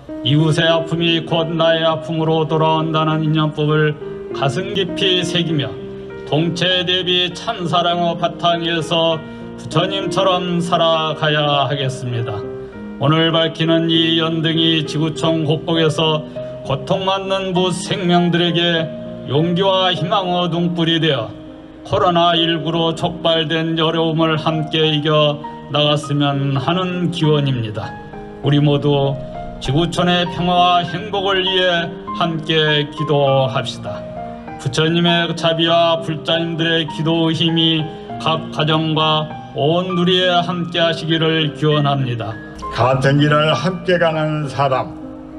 이웃의 아픔이 곧 나의 아픔으로 돌아온다는 인연법을 가슴 깊이 새기며 동체 대비 참사랑의 바탕에서 부처님처럼 살아가야 하겠습니다. 오늘 밝히는 이 연등이 지구촌 곳곳에서 고통받는 무생명들에게 용기와 희망의 등불이 되어 코로나19로 촉발된 어려움을 함께 이겨 나갔으면 하는 기원입니다. 우리 모두 지구촌의 평화와 행복을 위해 함께 기도합시다. 부처님의 자비와 불자님들의 기도의 힘이 각 가정과 온 누리에 함께 하시기를 기원합니다. 같은 길을 함께 가는 사람,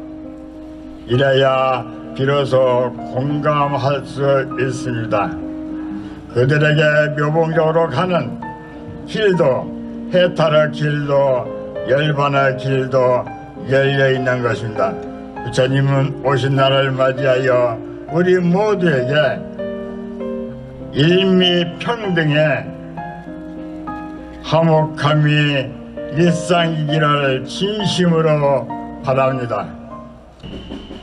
이래야 비로소 공감할 수 있습니다. 그들에게 묘봉적으로 가는 길도, 해탈의 길도, 열반의 길도 열려있는 것입니다. 부처님은 오신 날을 맞이하여 우리 모두에게 일미평등의 화목함이 일상이기를 진심으로 바랍니다.